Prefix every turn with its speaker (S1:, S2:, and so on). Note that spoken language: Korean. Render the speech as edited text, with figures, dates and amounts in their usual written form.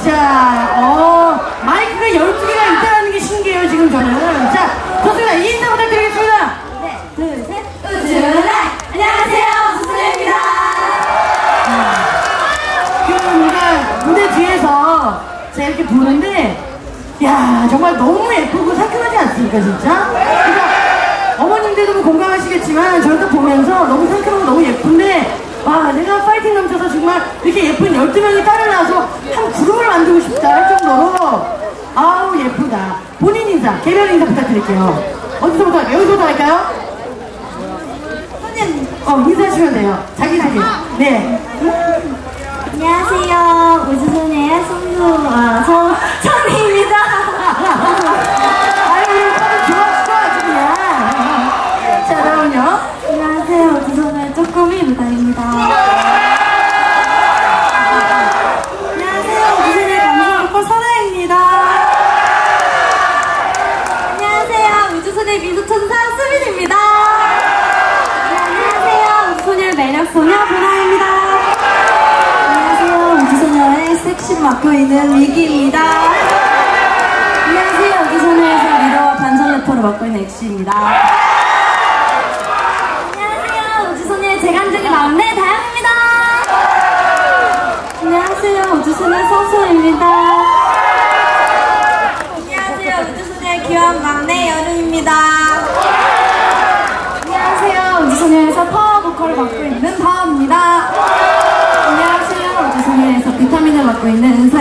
S1: 자, 마이크가 12개가 있다는 게 신기해요, 지금 저는. 자, 좋습니다. 이 인사 부탁드리겠습니다.
S2: 네, 둘, 셋. 우주라이! 안녕하세요, 우주소녀입니다.
S1: 우리가 무대 뒤에서 제가 이렇게 보는데, 야, 정말 너무 예쁘고 상큼하지 않습니까, 진짜? 그러니까 어머님들도 공감하시겠지만, 저희도 보면서 너무 상큼하고 너무 예쁜데, 와, 내가 파이팅 넘쳐서 정말 이렇게 예쁜 12명이 딸을 낳아서 한 그룹을 만들고 싶다 할 정도로, 아우, 예쁘다. 본인 인사, 개별 인사 부탁드릴게요. 어디서부터 할까요? 여기서부터 할까요? 인사하시면 돼요. 자기소개. 네.
S2: 안녕하세요, 우주소녀의 선우입니다.
S1: 아유, 우리 오빠는 좋았어, 아주 그냥. 자, 다음은요.
S2: 안녕하세요, 우주소녀의 쪼꼬미 루다입니다. 안녕하세요, 우주소녀의 감성놓고 선아입니다. 안녕하세요, 우주소녀의 미소천사 수빈입니다. 안녕하세요, 우주소녀의 매력소녀 보나입니다. 안녕하세요, 우주소녀의 섹시를 맡고 있는 미기입니다. 안녕하세요, 우주소녀에서 리더와 반전 래퍼를 맡고 있는 엑시입니다. 안녕하세요, 우주소녀의 재간둥이 막내 다영입니다. 안녕하세요, 우주소녀의 서수입니다. 안녕하세요, 우주소녀의 귀여운 막내 여름입니다. 안녕하세요, 우주소녀에서 파워 보컬을 맡고 있는 다음입니다. 안녕하세요, 우주소녀에서 비타민을 맡고 있는 은서